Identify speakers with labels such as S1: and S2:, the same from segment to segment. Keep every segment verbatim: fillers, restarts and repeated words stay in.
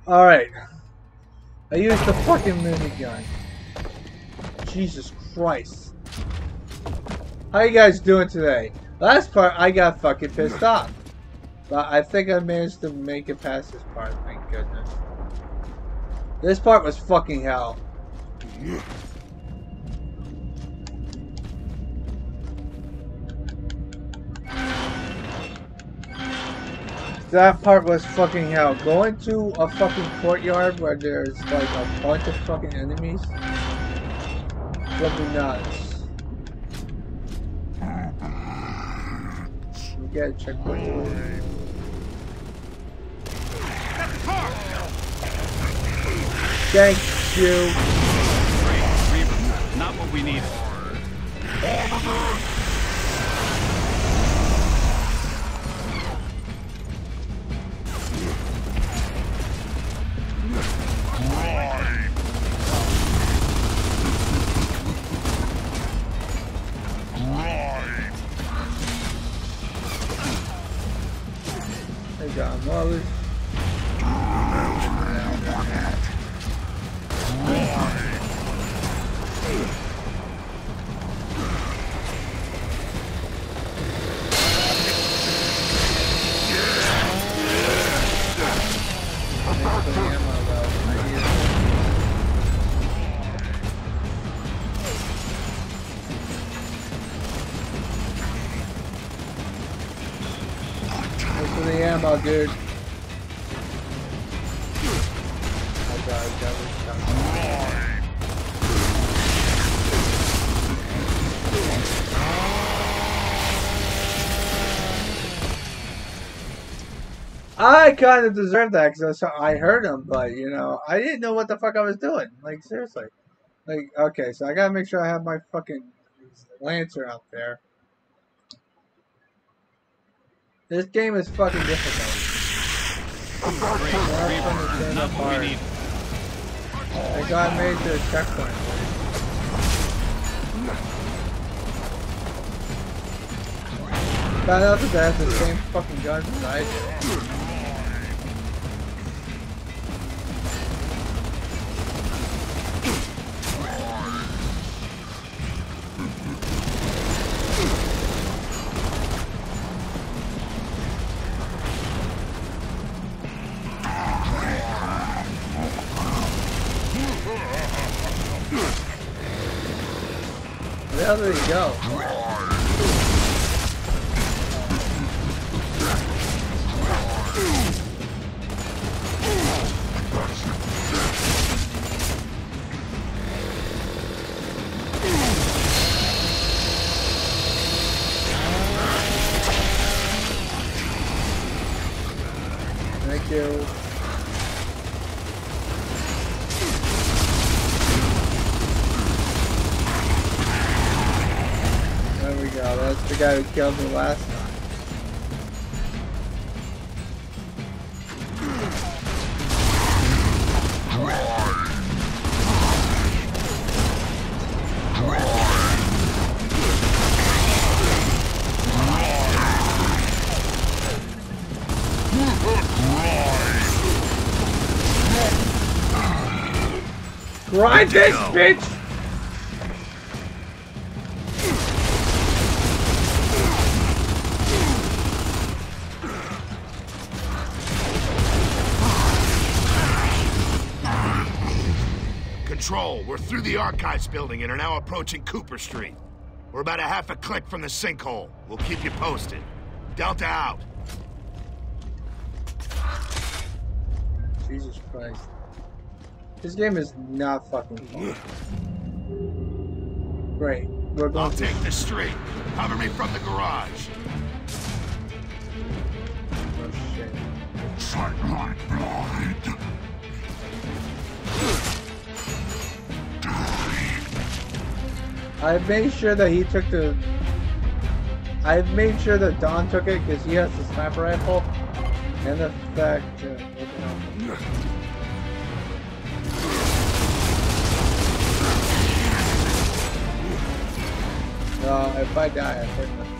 S1: Alright. I used the fucking minigun. Jesus Christ. How you guys doing today? Last part, I got fucking pissed off. But I think I managed to make it past this part, thank goodness. This part was fucking hell. That part was fucking hell. Going to a fucking courtyard where there's like a bunch of fucking enemies would be nuts. You get a checkpoint. Thank you.
S2: Not what we needed. They got mothers. Ammo, dude. Oh god, that was tough. I kind of deserved that because I heard him, but you know, I didn't know what the fuck I was doing. Like, seriously. Like, okay, so I gotta make sure I have my fucking Lancer out there. This game is fucking difficult. Great. Reaper, not what we need.
S1: I got made to a checkpoint. Found out that they have the same fucking guns as I do. Where the hell did he go? Thank you. There we go, that's the guy who killed me last time. Grind this bitch!
S3: Control, we're through the Archives building and are now approaching Cooper Street. We're about a half a click from the sinkhole. We'll keep you posted. Delta out.
S1: Jesus Christ. This game is not fucking fun. Great. We're going
S3: I'll
S1: to
S3: take the street. Cover me from the garage.
S1: Oh shit.
S3: Fight my blood.
S1: I've made sure that he took the... I've made sure that Don took it because he has the sniper rifle. And the fact... Uh, what the hell? No, if I die, I think that's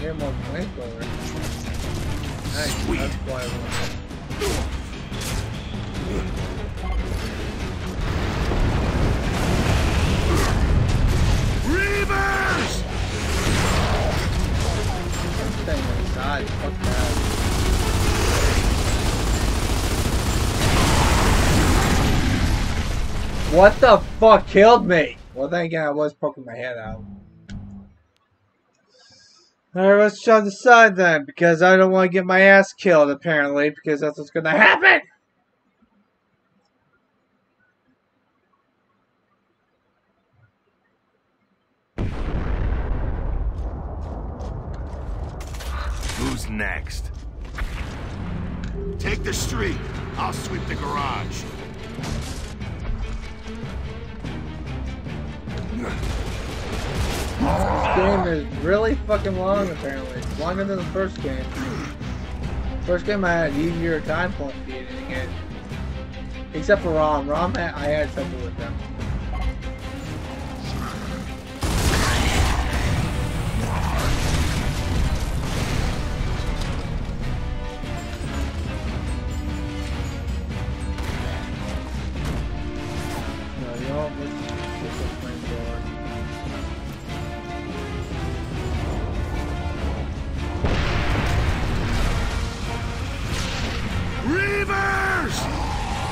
S1: Get more flamethrower. Nice.
S3: Sweet.
S1: That's why I want
S3: Reavers!
S1: I'm staying inside. Fuck that. What the fuck killed me? Well, then again, I was poking my head out. Alright, let's try the side then, because I don't want to get my ass killed, apparently, because that's what's gonna happen!
S3: Who's next? Take the street. I'll sweep the garage.
S1: This game is really fucking long, apparently. It's longer than the first game. First game I had easier time point beating it. Except for Rom. Rom, I had trouble with them. No, you know what? Let's get the flamethrower.
S3: Reavers!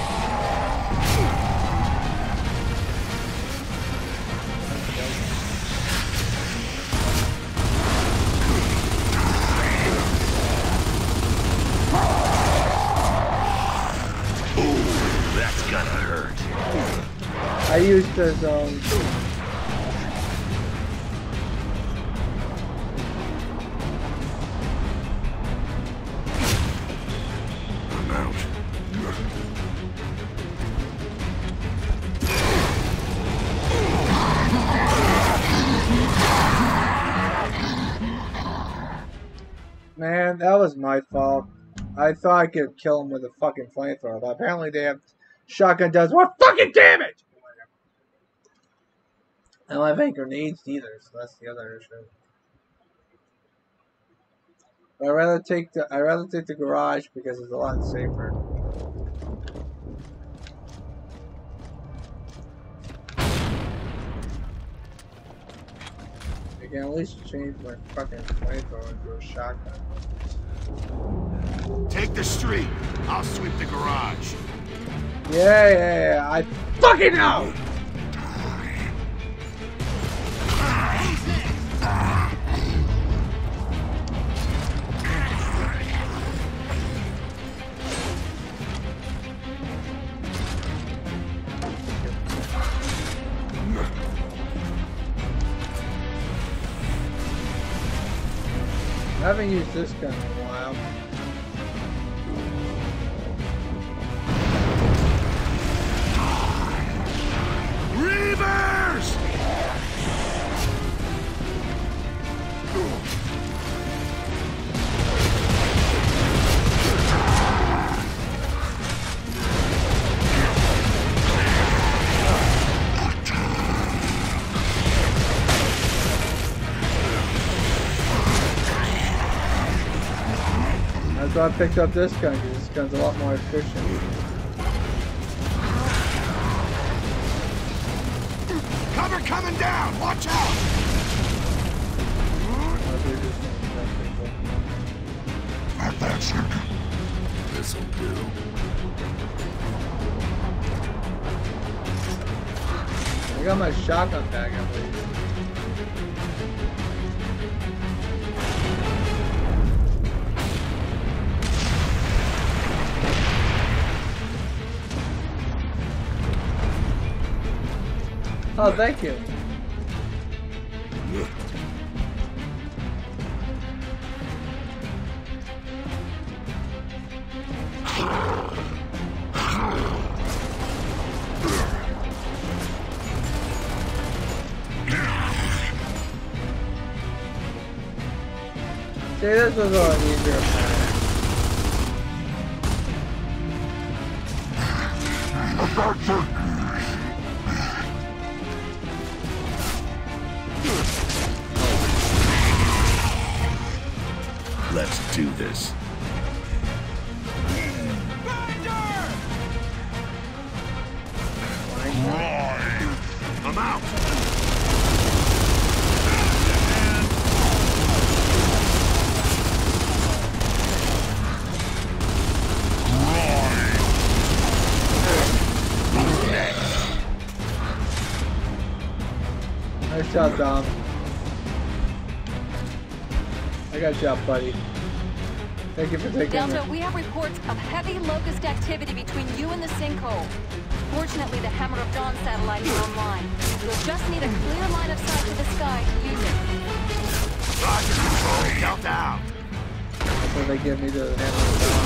S3: Ooh, that's gonna hurt.
S1: I used to um
S3: I'm out.
S1: Man, that was my fault. I thought I could kill him with a fucking flamethrower, but apparently they have shotgun does more fucking damage! I don't have any grenades either, so that's the other issue. But I'd rather take the I'd rather take the garage because it's a lot safer. I can at least change my fucking flamethrower into a shotgun.
S3: Take the street. I'll sweep the garage.
S1: Yeah, yeah, yeah. I fucking know! I haven't used this gun in a while.
S3: Reavers!
S1: That's why I picked up this gun, because this gun's a lot more efficient.
S3: Cover coming down! Watch out! Not that circle. This'll do.
S1: I got my shotgun bag, I believe. Oh, thank you. See, this was a lot easier plan.
S3: Let's do this. I'm out.
S1: Nice job, Dom. I got you up, buddy. Thank you for taking
S4: Delta,
S1: it.
S4: we have reports of heavy Locust activity between you and the sinkhole. Fortunately, the Hammer of Dawn satellite is online. You'll just need a clear line of sight to the sky to use it.
S3: Roger, control. Delta out.
S1: That's what they give me the Hammer of Dawn.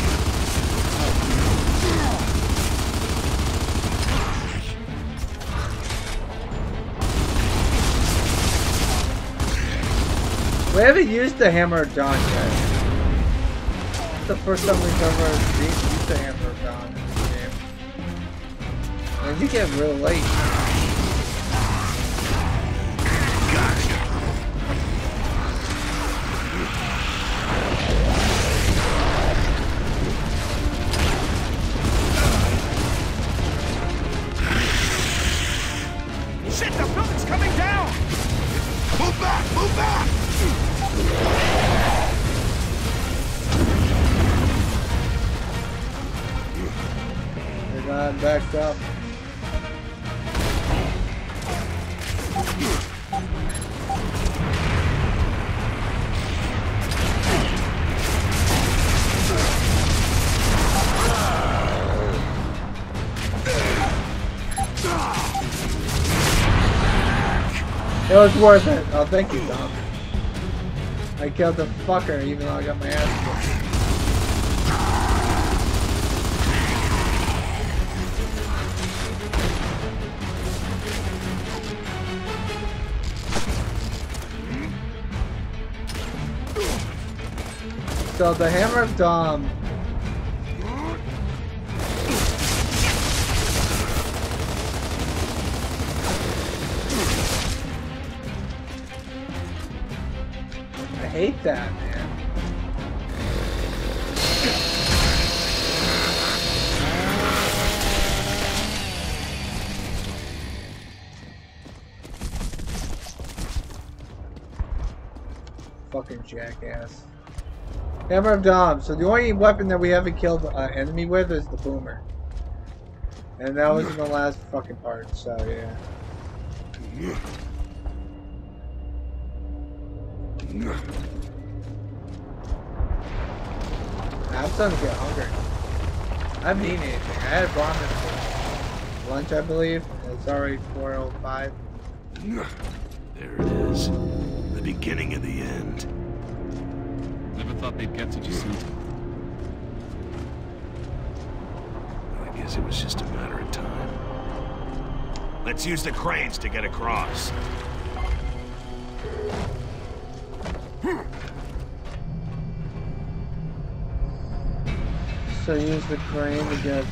S1: We haven't used the Hammer of Dawn yet. It's the first time we've ever used the Hammer of Dawn in this game. And you get real late.
S3: Gotcha.
S5: Shit, the building's coming down!
S3: Move back! Move back!
S1: They're not backed up. It was worth it. Oh, thank you, Dom. I killed the fucker even though I got my ass kicked. So the Hammer of Dom. I hate that, man. Fucking jackass. Hammer of Dom. So the only weapon that we haven't killed an uh, enemy with is the boomer. And that was in the last fucking part, so yeah. I'm starting to get hungry. I haven't eaten anything. I had ramen for lunch, I believe. It's already four oh five.
S3: There it is. The beginning of the end.
S5: Never thought they'd get to Jacinto.
S3: I guess it was just a matter of time. Let's use the cranes to get across.
S1: So use the crane to get...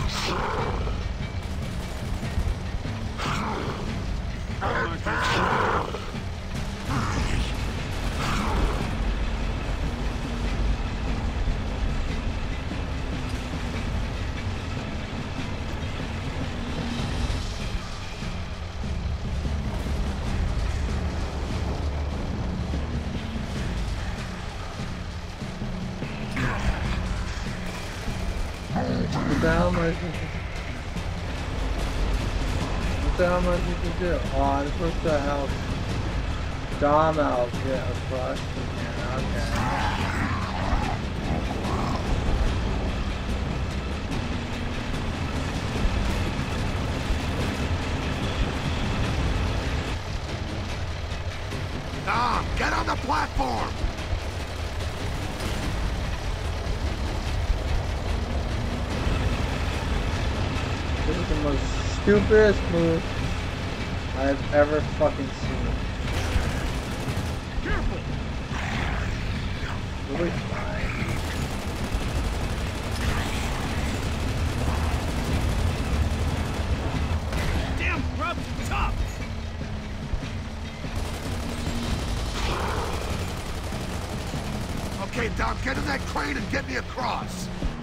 S1: What the hell am I supposed to do? What the hell am I supposed to do? Oh, I'm supposed to help Dom out get across from here. Okay.
S3: Dom, get on the platform!
S1: This is the most stupidest move I've ever fucking seen.
S5: Careful!
S1: Really fine.
S5: Damn grub's tough!
S3: Okay, Dom, get in that crane and get me across.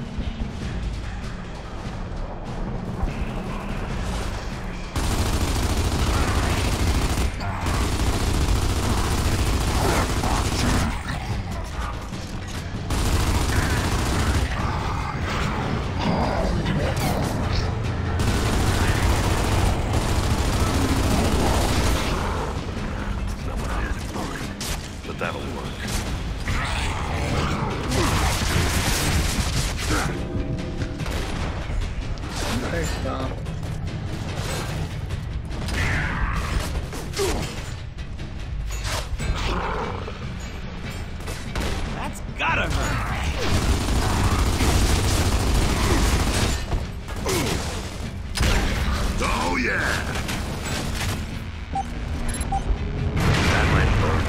S3: But that'll work.
S1: Thanks, Dom.
S5: That's gotta hurt.
S3: Oh, yeah! That might hurt.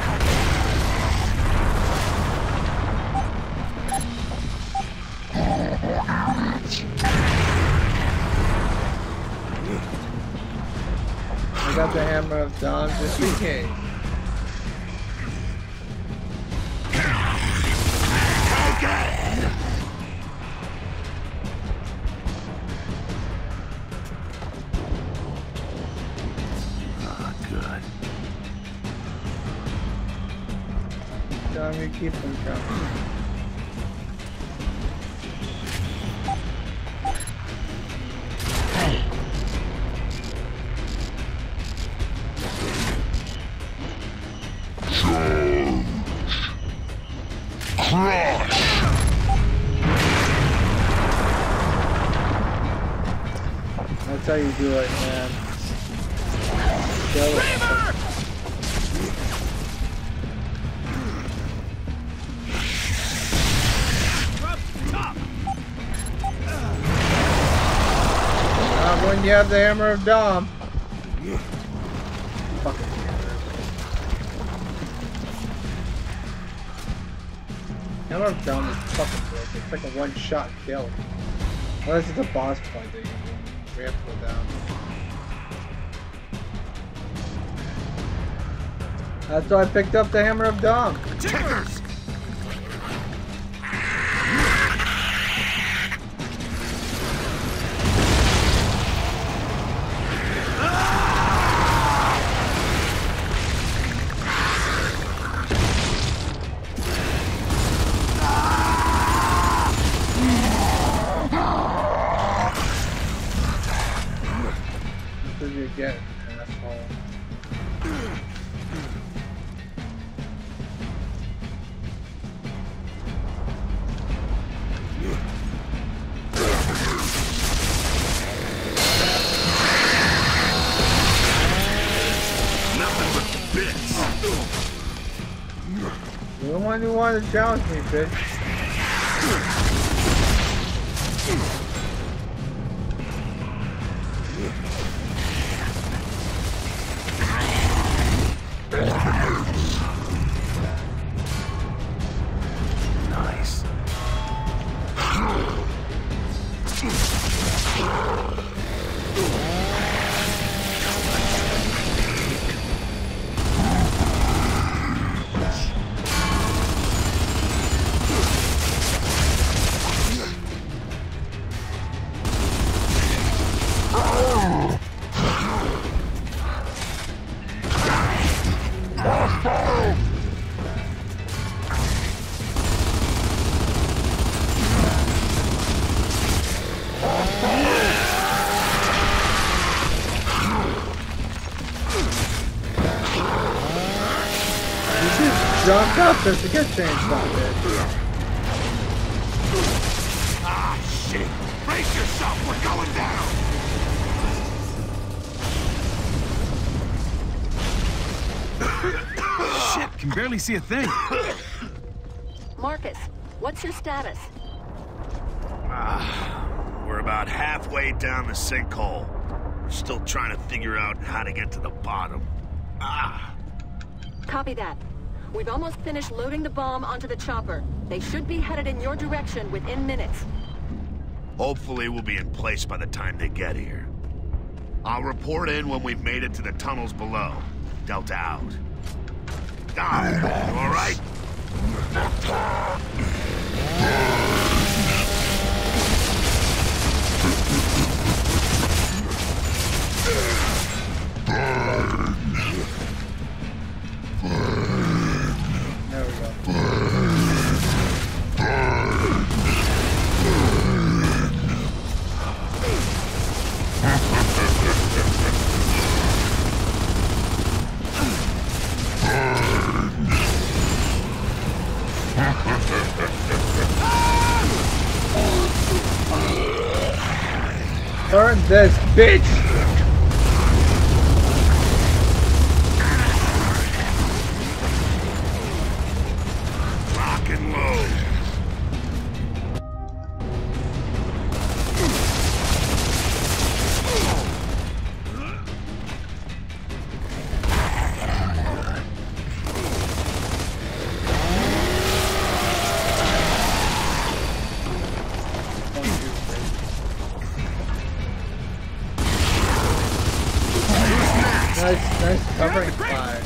S1: I got the hammer of Dom just in case.
S3: Okay! Ah, good.
S1: Dom, you keep them coming. That's how you do it, man. Show it. Not when you have the hammer of Dom. Fucking hammers. Hammer of Dom is fucking broken. It's like a one-shot kill. Unless it's a boss fight that you we have to go down. That's why I picked up the hammer of Dom.
S3: Tickers!
S1: What did you get, asshole?
S3: Nothing but bits.
S1: You're the one who wanted to challenge me, bitch.
S3: Nice.
S1: Jumped up just to get chainsaw, bitch.
S3: Ah, shit. Brace yourself. We're going down.
S5: Shit, can barely see a thing.
S4: Marcus, what's your status?
S3: Ah, we're about halfway down the sinkhole. We're still trying to figure out how to get to the bottom. Ah.
S4: Copy that. We've almost finished loading the bomb onto the chopper. They should be headed in your direction within minutes.
S3: Hopefully we'll be in place by the time they get here. I'll report in when we've made it to the tunnels below. Delta out. Dom, you all right?
S1: Burn this bitch!
S3: Rock and load.
S1: Nice, nice covering fire.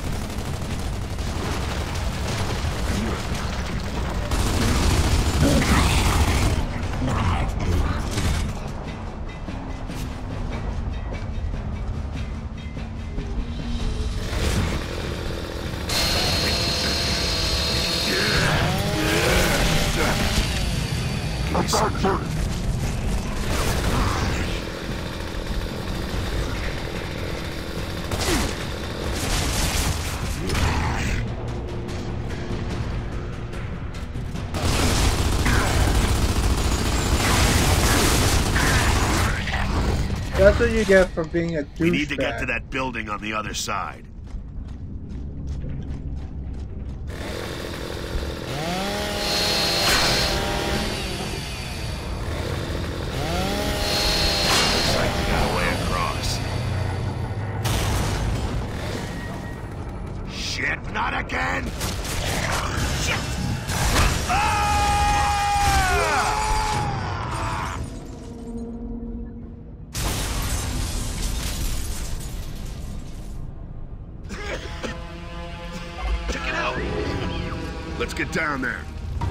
S1: That's what you get for being a douchebag.
S3: We need to get to that building on the other side. Looks like we got a way across. Shit, not again! Shit! Ah! Let's get down there.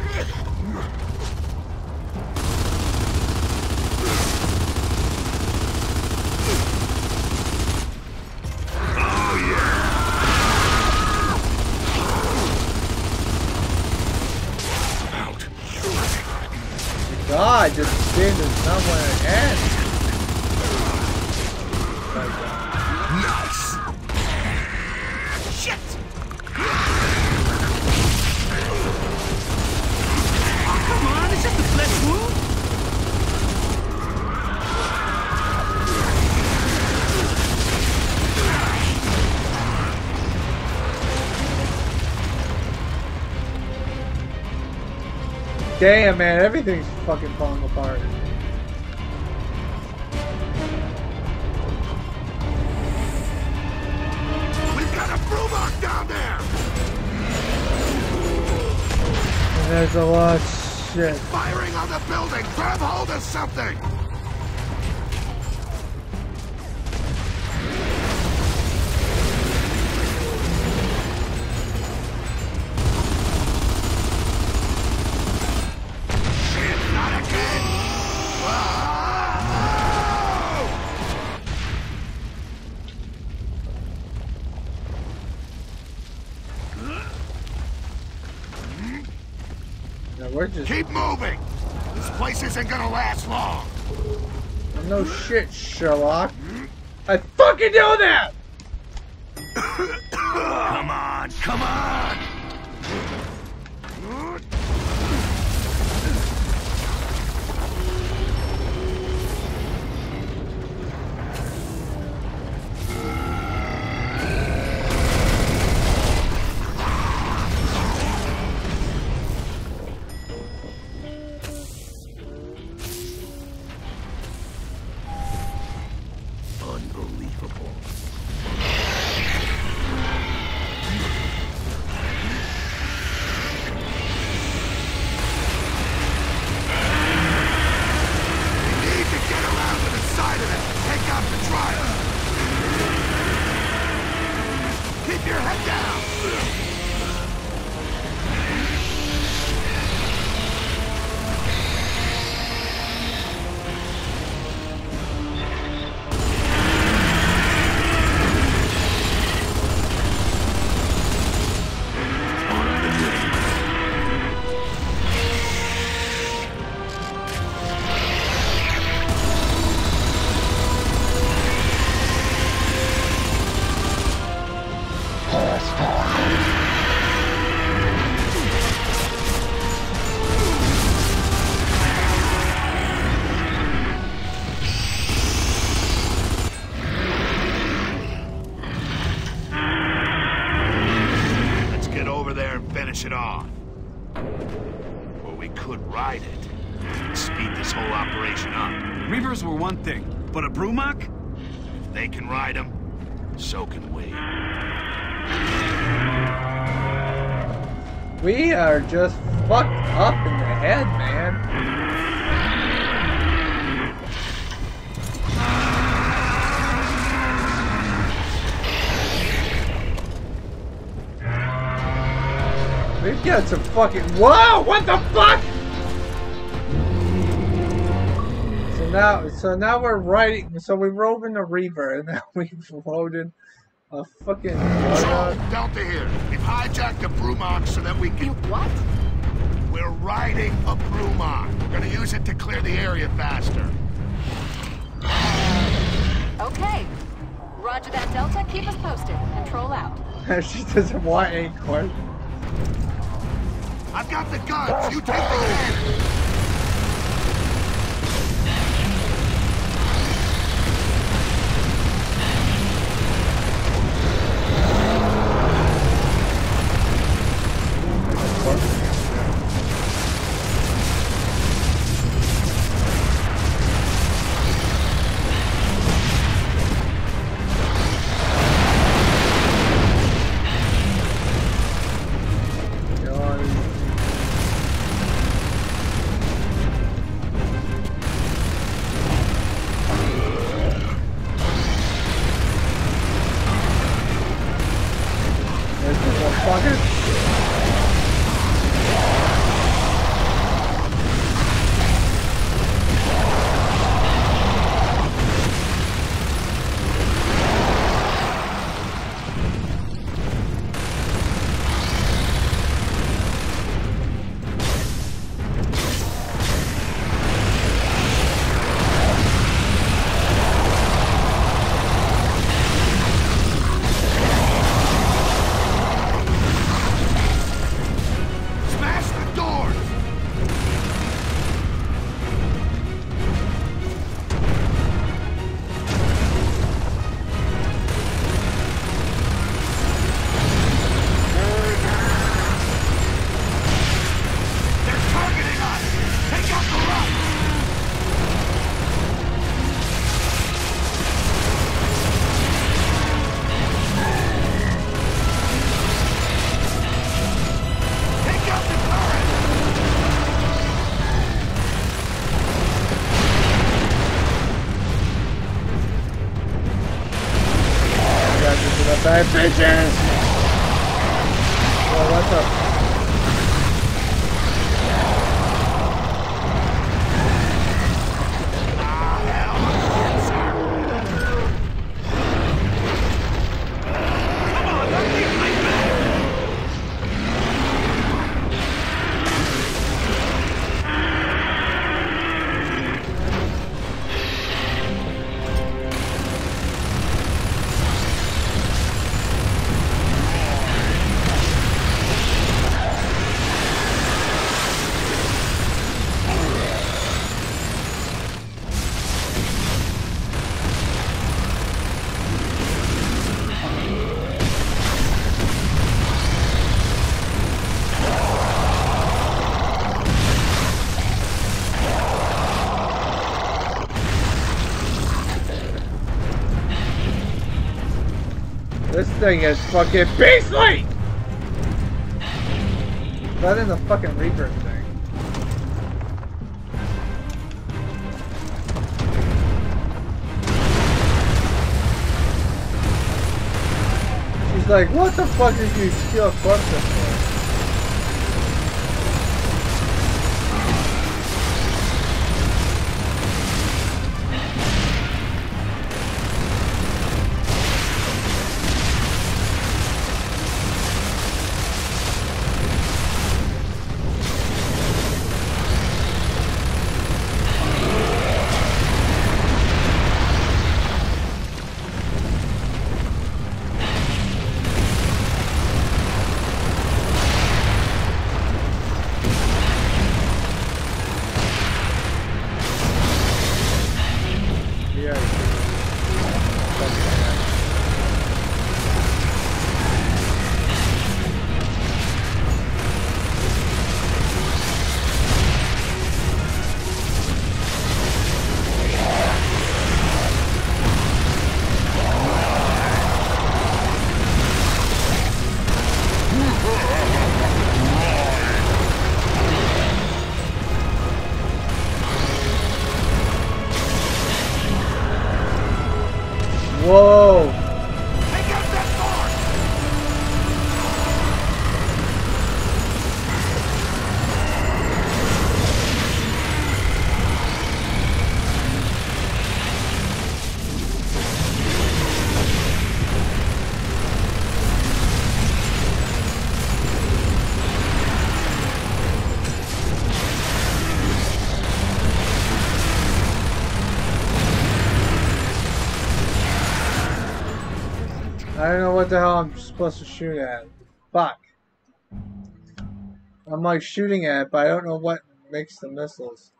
S3: Oh, yeah. Out.
S1: God, this thing is somewhere ahead.
S3: Nice. Shit.
S5: Come on, it's just a flesh wound.
S1: Damn, man, everything's fucking falling apart.
S3: We've got a Brumok down there.
S1: And there's a lot of shit.
S3: Firing on the building. Grab hold of something. Shit, not again. Whoa!
S1: Now we're just
S3: Keep moving. This place isn't gonna last long.
S1: no shit, Sherlock. I fucking know that.
S3: Come on, come on. Unbelievable. finish it off. Or we could ride it and speed this whole operation up.
S5: Reavers were one thing, but a Brumach?
S3: If they can ride them, so can we.
S1: We are just fucked up in the head, man. We've got some fucking... Whoa! What the fuck? So now, so now we're riding... So we rode in a Reaver, and now we've rode in a fucking...
S3: Patrol, Delta here. We've hijacked a Brumach so that we
S4: You
S3: can...
S4: what?
S3: We're riding a Brumach. We're gonna use it to clear the area faster.
S4: Okay. Roger that, Delta. Keep us posted. Control out.
S1: She doesn't want any questions.
S3: I've got the guns. You take the cannon.
S1: Bad bitches! Oh, what's up? This thing is fucking beastly! Better than the fucking Reaper thing. She's like, what the fuck did you steal cluster for? I don't know what the hell I'm supposed to shoot at. Fuck. I'm like shooting at it, but I don't know what makes the missiles.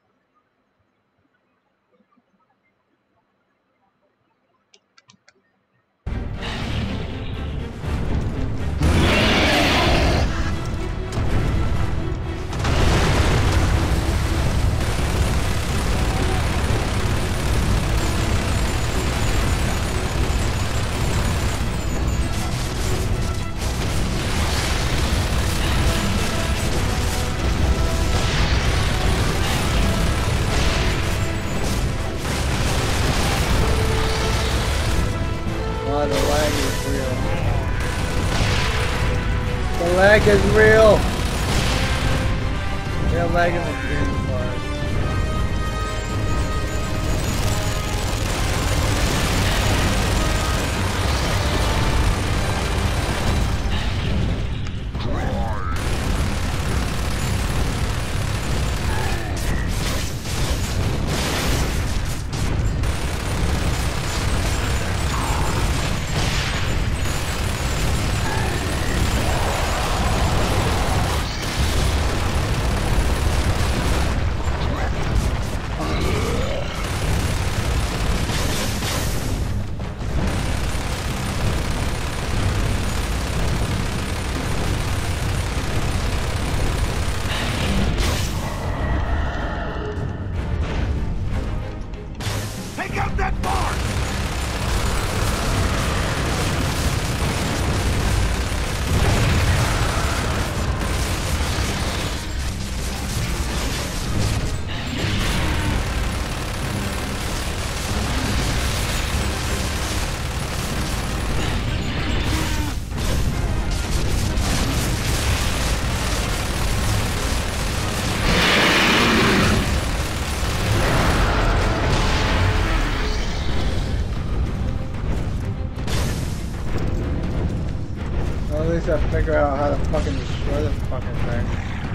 S1: Lag is real. Yeah, lag in the game part. At least I figure out how to fucking destroy this fucking thing.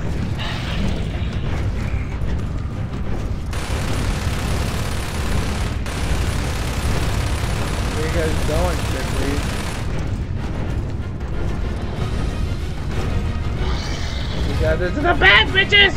S1: Where you guys going, chickweed? You got this in the bag, bitches!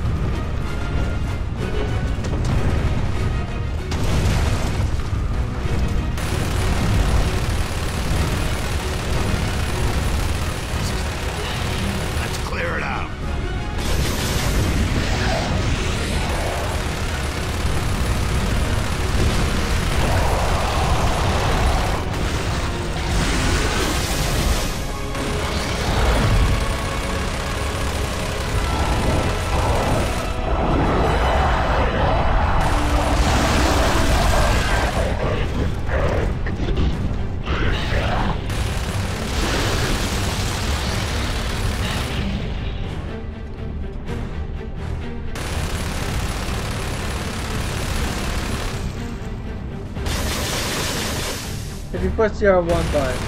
S1: If you press the R one button.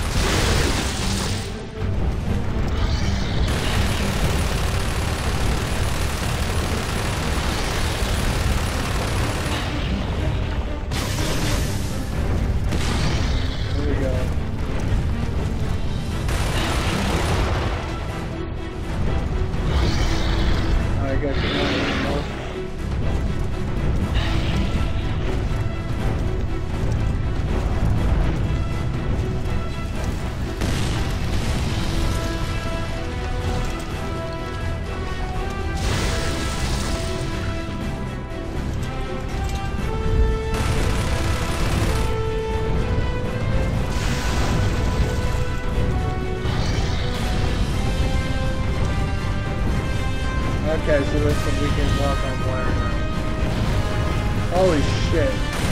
S1: There we go. I got you. Okay, so listen, we can walk on wire now. Holy shit.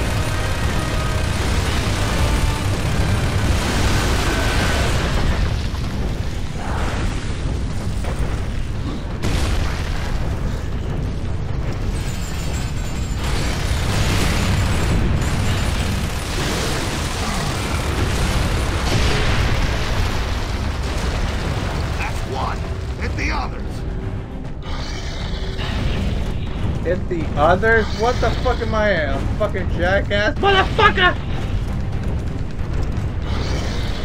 S3: That's one. Hit the others.
S1: Hit the others? What the fuck am I, a fucking jackass? Motherfucker!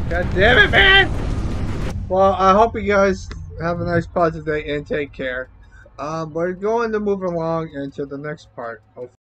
S1: God damn it, man! Well, I hope you guys have a nice positive day and take care. Um, we're going to move along into the next part. Hopefully.